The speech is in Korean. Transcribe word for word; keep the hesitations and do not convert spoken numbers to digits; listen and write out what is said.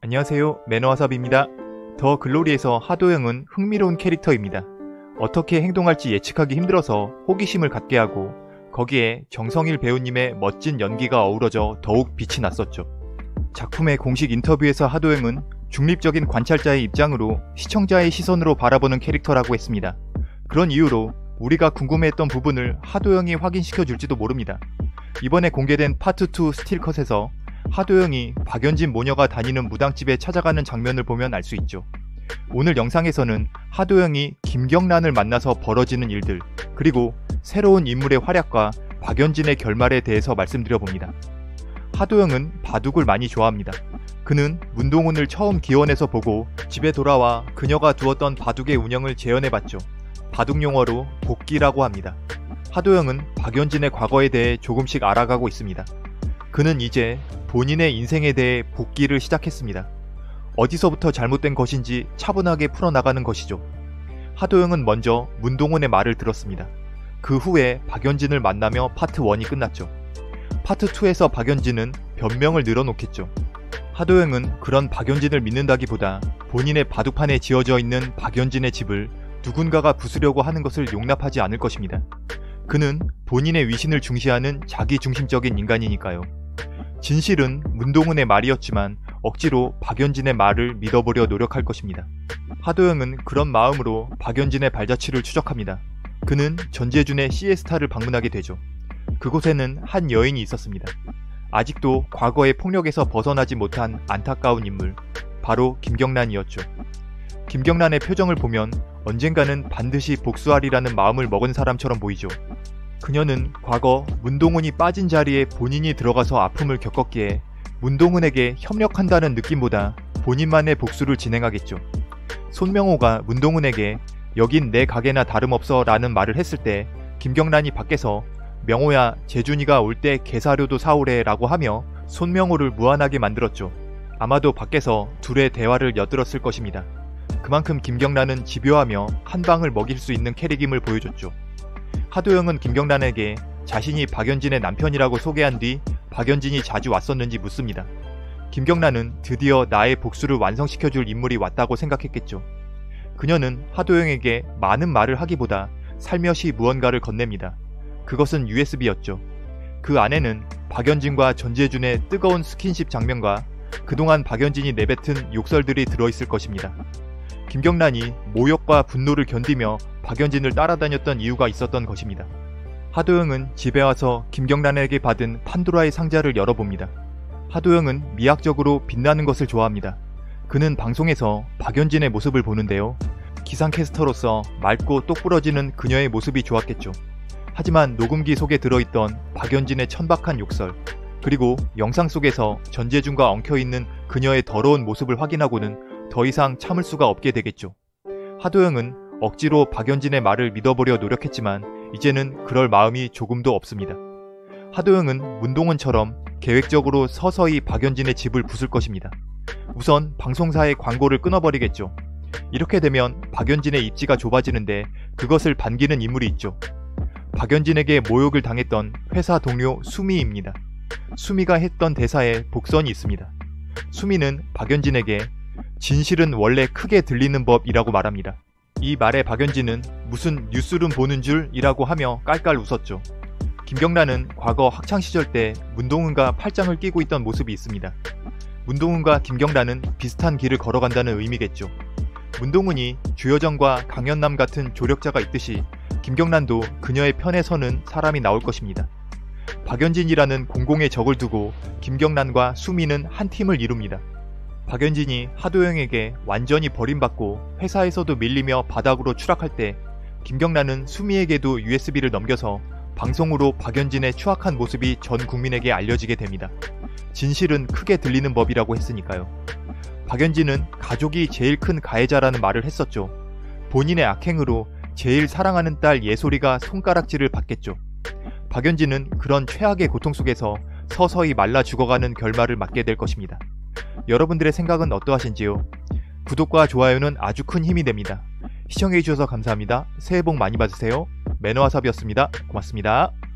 안녕하세요, 매너와삽입니다. 더 글로리에서 하도영은 흥미로운 캐릭터입니다. 어떻게 행동할지 예측하기 힘들어서 호기심을 갖게 하고 거기에 정성일 배우님의 멋진 연기가 어우러져 더욱 빛이 났었죠. 작품의 공식 인터뷰에서 하도영은 중립적인 관찰자의 입장으로 시청자의 시선으로 바라보는 캐릭터라고 했습니다. 그런 이유로 우리가 궁금해했던 부분을 하도영이 확인시켜줄지도 모릅니다. 이번에 공개된 파트 투 스틸컷에서 하도영이 박연진 모녀가 다니는 무당집에 찾아가는 장면을 보면 알 수 있죠. 오늘 영상에서는 하도영이 김경란을 만나서 벌어지는 일들, 그리고 새로운 인물의 활약과 박연진의 결말에 대해서 말씀드려봅니다. 하도영은 바둑을 많이 좋아합니다. 그는 문동은을 처음 기원해서 보고 집에 돌아와 그녀가 두었던 바둑의 운영을 재현해봤죠. 바둑 용어로 복기라고 합니다. 하도영은 박연진의 과거에 대해 조금씩 알아가고 있습니다. 그는 이제 본인의 인생에 대해 복기를 시작했습니다. 어디서부터 잘못된 것인지 차분하게 풀어나가는 것이죠. 하도영은 먼저 문동은의 말을 들었습니다. 그 후에 박연진을 만나며 파트 원이 끝났죠. 파트 투에서 박연진은 변명을 늘어놓겠죠. 하도영은 그런 박연진을 믿는다기보다 본인의 바둑판에 지어져 있는 박연진의 집을 누군가가 부수려고 하는 것을 용납하지 않을 것입니다. 그는 본인의 위신을 중시하는 자기중심적인 인간이니까요. 진실은 문동은의 말이었지만 억지로 박연진의 말을 믿어보려 노력할 것입니다. 하도영은 그런 마음으로 박연진의 발자취를 추적합니다. 그는 전재준의 시에스타를 방문하게 되죠. 그곳에는 한 여인이 있었습니다. 아직도 과거의 폭력에서 벗어나지 못한 안타까운 인물, 바로 김경란이었죠. 김경란의 표정을 보면 언젠가는 반드시 복수하리라는 마음을 먹은 사람처럼 보이죠. 그녀는 과거 문동은이 빠진 자리에 본인이 들어가서 아픔을 겪었기에 문동은에게 협력한다는 느낌보다 본인만의 복수를 진행하겠죠. 손명호가 문동은에게 여긴 내 가게나 다름없어 라는 말을 했을 때 김경란이 밖에서 명호야, 재준이가 올 때 게사료도 사오래 라고 하며 손명호를 무안하게 만들었죠. 아마도 밖에서 둘의 대화를 엿들었을 것입니다. 그만큼 김경란은 집요하며 한 방을 먹일 수 있는 캐릭임을 보여줬죠. 하도영은 김경란에게 자신이 박연진의 남편이라고 소개한 뒤 박연진이 자주 왔었는지 묻습니다. 김경란은 드디어 나의 복수를 완성시켜줄 인물이 왔다고 생각했겠죠. 그녀는 하도영에게 많은 말을 하기보다 살며시 무언가를 건넵니다. 그것은 유에스비였죠. 그 안에는 박연진과 전재준의 뜨거운 스킨십 장면과 그동안 박연진이 내뱉은 욕설들이 들어있을 것입니다. 김경란이 모욕과 분노를 견디며 박연진을 따라다녔던 이유가 있었던 것입니다. 하도영은 집에 와서 김경란에게 받은 판도라의 상자를 열어봅니다. 하도영은 미학적으로 빛나는 것을 좋아합니다. 그는 방송에서 박연진의 모습을 보는데요. 기상캐스터로서 맑고 똑부러지는 그녀의 모습이 좋았겠죠. 하지만 녹음기 속에 들어있던 박연진의 천박한 욕설, 그리고 영상 속에서 전재준과 엉켜있는 그녀의 더러운 모습을 확인하고는 더 이상 참을 수가 없게 되겠죠. 하도영은 억지로 박연진의 말을 믿어보려 노력했지만 이제는 그럴 마음이 조금도 없습니다. 하도영은 문동은처럼 계획적으로 서서히 박연진의 집을 부술 것입니다. 우선 방송사의 광고를 끊어버리겠죠. 이렇게 되면 박연진의 입지가 좁아지는데 그것을 반기는 인물이 있죠. 박연진에게 모욕을 당했던 회사 동료 수미입니다. 수미가 했던 대사에 복선이 있습니다. 수미는 박연진에게 진실은 원래 크게 들리는 법이라고 말합니다. 이 말에 박연진은 무슨 뉴스룸 보는 줄 이라고 하며 깔깔 웃었죠. 김경란은 과거 학창시절 때 문동은과 팔짱을 끼고 있던 모습이 있습니다. 문동은과 김경란은 비슷한 길을 걸어간다는 의미겠죠. 문동은이 주여정과 강연남 같은 조력자가 있듯이 김경란도 그녀의 편에 서는 사람이 나올 것입니다. 박연진이라는 공공의 적을 두고 김경란과 수미는 한 팀을 이룹니다. 박연진이 하도영에게 완전히 버림받고 회사에서도 밀리며 바닥으로 추락할 때 김경란은 수미에게도 유에스비를 넘겨서 방송으로 박연진의 추악한 모습이 전 국민에게 알려지게 됩니다. 진실은 크게 들리는 법이라고 했으니까요. 박연진은 가족이 제일 큰 가해자라는 말을 했었죠. 본인의 악행으로 제일 사랑하는 딸 예솔이가 손가락질을 받겠죠. 박연진은 그런 최악의 고통 속에서 서서히 말라 죽어가는 결말을 맞게 될 것입니다. 여러분들의 생각은 어떠하신지요? 구독과 좋아요는 아주 큰 힘이 됩니다. 시청해주셔서 감사합니다. 새해 복 많이 받으세요. 매너와삽이었습니다. 고맙습니다.